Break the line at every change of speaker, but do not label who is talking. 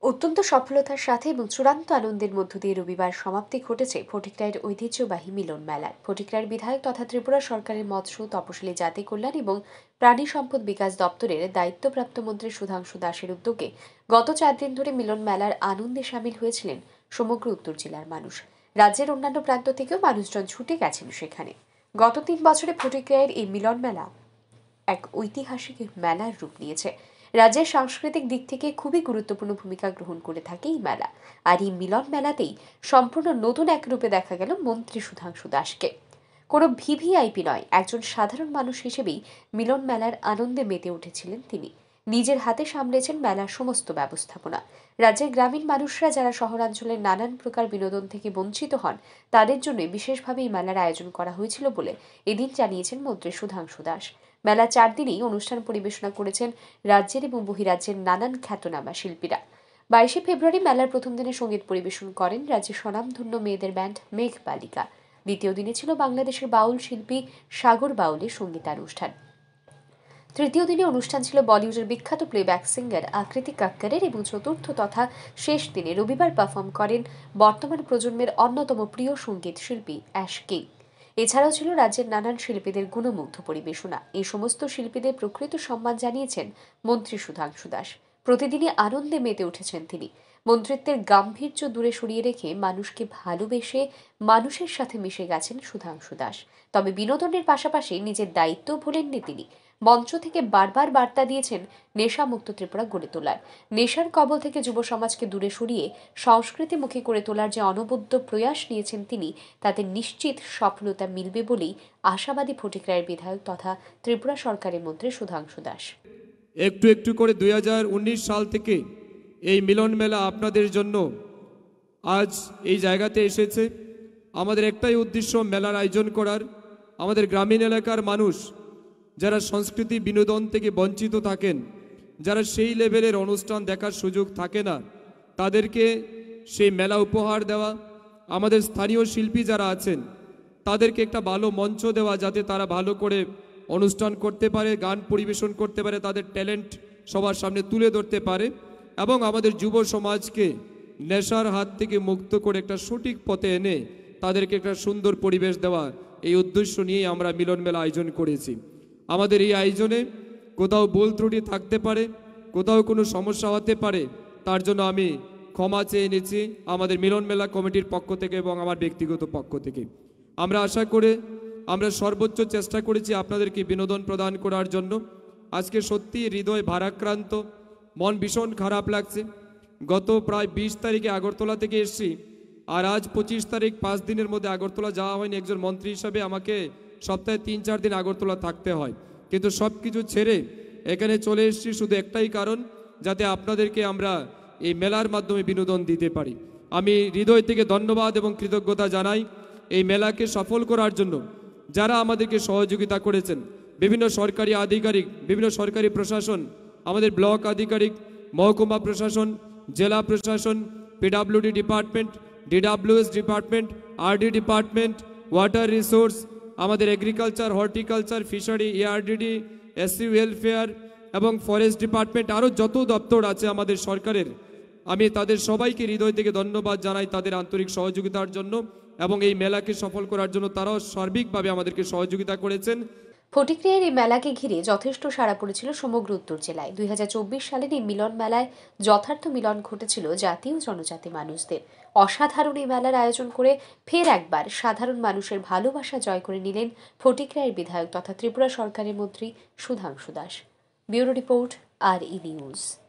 অত্যন্ত সফলতার সাথে এবং চূড়ান্ত আনন্দের মধ্য দিয়ে রবিবার সমাপ্তি ঘটেছে ফটিকরাইয়ের ঐতিহ্যবাহী মিলন মেলার। ফটিকরাইয়ের বিধায়ক তথা ত্রিপুরা সরকারের মৎস্য, তপশিলি জাতি কল্যাণ এবং প্রাণী সম্পদ বিকাশ দপ্তরের দায়িত্বপ্রাপ্ত মন্ত্রী সুধাংশু দাসের উদ্যোগে গত 4 দিন ধরে মিলন মেলার আনন্দে সামিল হয়েছিলেন সমগ্র উত্তর জেলার মানুষ। রাজ্যের অন্যান্য প্রান্ত থেকেও মানুষজন ছুটে গেছেন সেখানে। গত 3 বছরে ফটিকরাইয়ের এই মিলন মেলা এক ঐতিহাসিক মেলার রূপ নিয়েছে। রাজ্যের সাংস্কৃতিক দিক থেকে খুবই গুরুত্বপূর্ণ ভূমিকা গ্রহণ করে থাকে এই মেলা। আর এই মিলন মেলাতেই সম্পূর্ণ নতুন এক রূপে দেখা গেল মন্ত্রী সুধাংশু দাসকে। কোনো ভিভিআইপি নয়, একজন সাধারণ মানুষ হিসেবেই মিলন মেলার আনন্দে মেতে উঠেছিলেন তিনি। নিজের হাতে সামলেছেন মেলার সমস্ত ব্যবস্থাপনা। রাজ্যের গ্রামীণ মানুষরা যারা শহরাঞ্চলের নানান প্রকার বিনোদন থেকে বঞ্চিত হন, তাদের জন্য বিশেষভাবে এই মেলার আয়োজন করা হয়েছিল বলে এদিন জানিয়েছেন মন্ত্রী সুধাংশু দাস। মেলা 4 দিনেই অনুষ্ঠান পরিবেশনা করেছেন রাজ্যের এবং বহিরাজ্যের নানান খ্যাতনামা শিল্পীরা। 22 ফেব্রুয়ারি মেলার প্রথম দিনে সঙ্গীত পরিবেশন করেন রাজ্যের স্বনামধন্য মেয়েদের ব্যান্ড মেঘ বালিকা। দ্বিতীয় দিনে ছিল বাংলাদেশের বাউল শিল্পী সাগর বাউলের সঙ্গীতানুষ্ঠান। তৃতীয় দিনে অনুষ্ঠান ছিল বলিউডের বিখ্যাত প্লেব্যাক সিঙ্গার আকৃতি কাক্করের এবং চতুর্থ তথা শেষ দিনে রবিবার পারফর্ম করেন বর্তমান প্রজন্মের অন্যতম প্রিয় সঙ্গীত শিল্পী অ্যাশ কিং। এছাড়াও ছিল রাজ্যের নানান শিল্পীদের গুণমুগ্ধ পরিবেশনা। এই সমস্ত শিল্পীদের প্রকৃত সম্মান জানিয়েছেন মন্ত্রী সুধাংশু দাস। প্রতিদিনই আনন্দে মেতে উঠেছেন তিনি। মন্ত্রিত্বের গাম্ভীর্য দূরে সরিয়ে রেখে মানুষকে ভালোবেসে মানুষের সাথে মিশে গেছেন সুধাংশু দাস। তবে বিনোদনের পাশাপাশি নিজের দায়িত্বও ভোলেননি তিনি। মঞ্চ থেকে বারবার বার্তা দিয়েছেন নেশামুক্ত ত্রিপুরা গড়ে তোলার। নেশার কবল থেকে যুব সমাজকে দূরে সরিয়ে সংস্কৃতিমুখী করে তোলার যে অনবদ্য প্রয়াস নিয়েছেন তিনি, তাতে নিশ্চিত সফলতা মিলবে বলেই আশাবাদী ফটিকরাইয়ের বিধায়ক তথা ত্রিপুরা সরকারের মন্ত্রী সুধাংশু দাস।
একটু একটু করে 2019 সাল থেকে এই মিলন মেলা আপনাদের জন্য আজ এই জায়গাতে এসেছে। আমাদের একটাই উদ্দেশ্য মেলার আয়োজন করার। আমাদের গ্রামীণ এলাকার মানুষ যারা সংস্কৃতি বিনোদন থেকে বঞ্চিত থাকেন, যারা সেই লেভেলের অনুষ্ঠান দেখার সুযোগ থাকে না, তাদেরকে সেই মেলা উপহার দেওয়া। আমাদের স্থানীয় শিল্পী যারা আছেন তাদেরকে একটা ভালো মঞ্চ দেওয়া, যাতে তারা ভালো করে অনুষ্ঠান করতে পারে, গান পরিবেশন করতে পারে, তাদের ট্যালেন্ট সবার সামনে তুলে ধরতে পারে এবং আমাদের যুব সমাজকে নেশার হাত থেকে মুক্ত করে একটা সঠিক পথে এনে তাদেরকে একটা সুন্দর পরিবেশ দেওয়া, এই উদ্দেশ্য নিয়েই আমরা মিলন মেলা আয়োজন করেছি। আমাদের এই আয়োজনে কোথাও ভুল ত্রুটি থাকতে পারে, কোথাও কোনো সমস্যা হতে পারে, তার জন্য আমি ক্ষমা চেয়ে নিচ্ছি আমাদের মিলন মেলা কমিটির পক্ষ থেকে এবং আমার ব্যক্তিগত পক্ষ থেকে। আমরা আশা করে আমরা সর্বোচ্চ চেষ্টা করেছি আপনাদেরকে বিনোদন প্রদান করার জন্য। আজকে সত্যি হৃদয় ভারাক্রান্ত, মন ভীষণ খারাপ লাগছে। গত প্রায় 20 তারিখে আগরতলা থেকে এসেছি, আর আজ 25 তারিখ, 5 দিনের মধ্যে আগরতলা যাওয়া হয়নি। একজন মন্ত্রী হিসাবে আমাকে সপ্তাহে 3-4 দিন আগরতলা থাকতে হয়, কিন্তু সব কিছু ছেড়ে এখানে চলে এসেছি শুধু একটাই কারণ, যাতে আপনাদেরকে আমরা এই মেলার মাধ্যমে বিনোদন দিতে পারি। আমি হৃদয় থেকে ধন্যবাদ এবং কৃতজ্ঞতা জানাই এই মেলাকে সফল করার জন্য যারা আমাদেরকে সহযোগিতা করেছেন। বিভিন্ন সরকারি আধিকারিক, বিভিন্ন সরকারি প্রশাসন, আমাদের ব্লক আধিকারিক, মহকুমা প্রশাসন, জেলা প্রশাসন, PWD department, DWS department, RD department, water resource, আমাদের agriculture, horticulture, fishery, ARDD, SC welfare এবং ফরেস্ট ডিপার্টমেন্ট, আরও যত দপ্তর আছে আমাদের সরকারের, আমি তাদের সবাইকে হৃদয় থেকে ধন্যবাদ জানাই তাদের আন্তরিক সহযোগিতার জন্য এবং এই মেলাকে সফল করার জন্য তারাও সার্বিকভাবে আমাদেরকে সহযোগিতা করেছেন।
ফটিকরাইয়ের এই মেলাকে ঘিরে যথেষ্ট সাড়া পড়েছিল সমগ্র উত্তর জেলায়। 2024 সালের এই মিলন মেলায় যথার্থ মিলন ঘটেছিল জাতি ও জনজাতি মানুষদের। অসাধারণ এই মেলার আয়োজন করে ফের একবার সাধারণ মানুষের ভালোবাসা জয় করে নিলেন ফটিকরাইয়ের বিধায়ক তথা ত্রিপুরা সরকারের মন্ত্রী Sudhanshu Das. Bureau report, RE news.